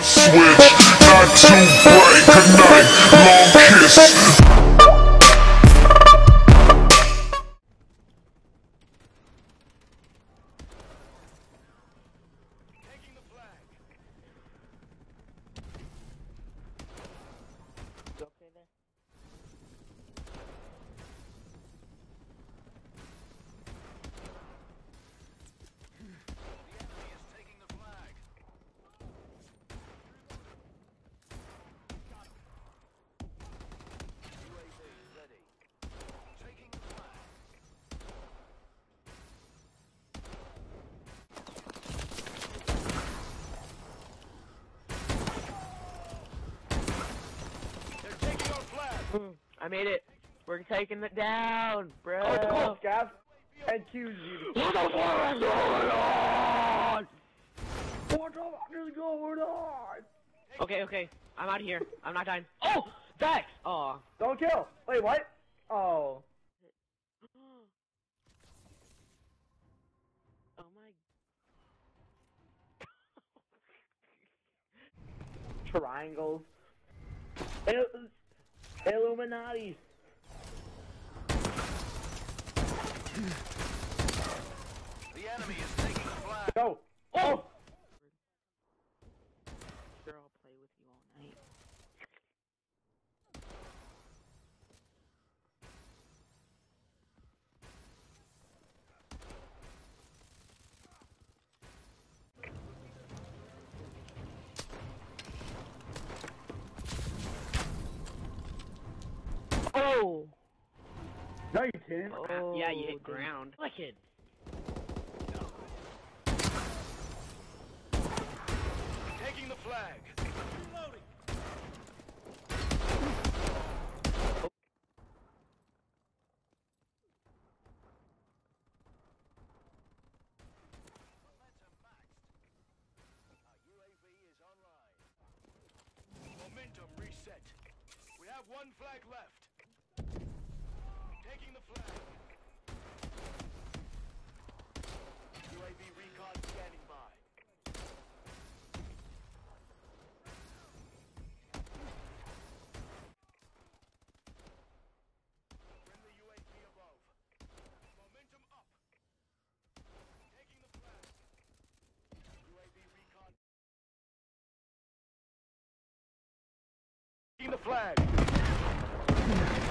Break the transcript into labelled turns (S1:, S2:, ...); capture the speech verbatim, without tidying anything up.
S1: switch, not too bright. Good night, long kiss.
S2: Taking the flag.
S3: You okay there?
S2: The enemy is taking the flag. U A V ready. Taking the flag. They're taking our flag.
S3: Mm, I made it. We're taking it down, bro.
S4: Oh, come on, Scav. I accuse you.
S3: What the fuck is going on?
S4: What the fuck is going on?
S3: Okay, okay. I'm out of here. I'm not dying. Oh, Vex. Aw.
S4: Don't kill. Wait, what? Oh.
S3: Oh my.
S4: Triangles. Il Illuminati.
S2: The enemy is taking the flag.
S4: Go. Oh.
S3: Sure, I'll play with you all night. Oh.
S4: No, you didn't.
S3: Oh. Yeah, you hit
S4: dude.
S3: ground. Wicked.
S2: Taking the flag. Reloading. Momentum maxed. Our U A V is online. Momentum reset. We have one flag left. Taking the flag. U A V recon standing by. Friendly U A V above. Momentum up. Taking the flag. U A V recon. Taking the flag.